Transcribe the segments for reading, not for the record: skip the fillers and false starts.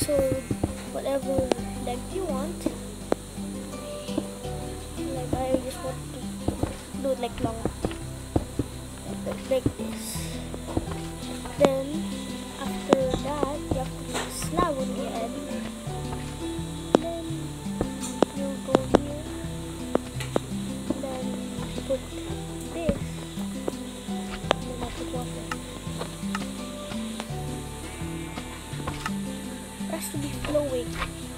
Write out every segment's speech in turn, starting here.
So whatever length you want. Like I just want to do it like long, like this. Then after that, you have to put a slab on the end. Then you go here. Then put this. And then I put water. It has to be flowing.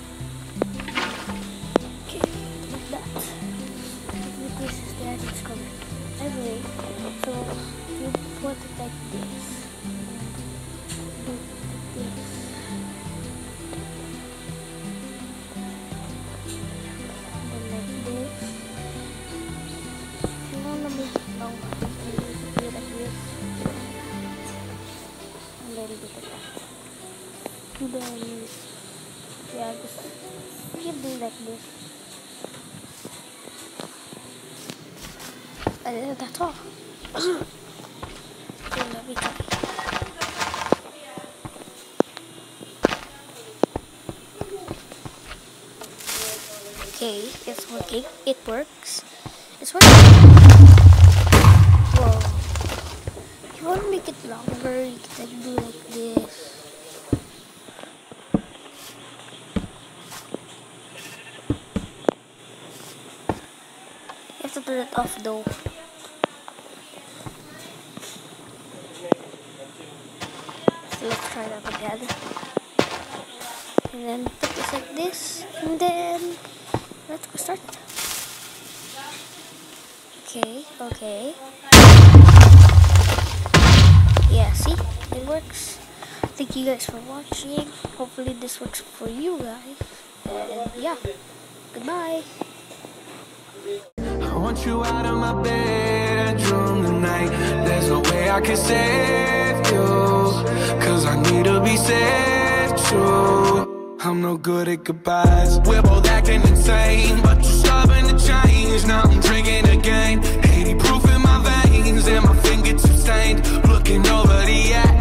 Okay, like that. This is the end it's coming. Anyway, so you put it like this. Do this. And then like this. If you want to make it longer, you can do it like this. And then do it like that. And then, yeah, just keep doing like this. And then that's all. Okay, let me try. Okay, it's working. It works. It's working. Whoa. If you want to make it longer, you can do like this. You have to turn it off though. So let's try that again. And then put this like this. And then let's go start it. Okay, okay. Yeah, see? It works. Thank you guys for watching. Hopefully this works for you guys. And yeah, goodbye. I want you out of my bedroom tonight. There's no way I can save you, 'cause I need to be saved too. I'm no good at goodbyes. We're both acting insane, but you're stubborn to change. Now I'm drinking again, 80 proof in my veins, and my fingertips stained. Looking over the edge.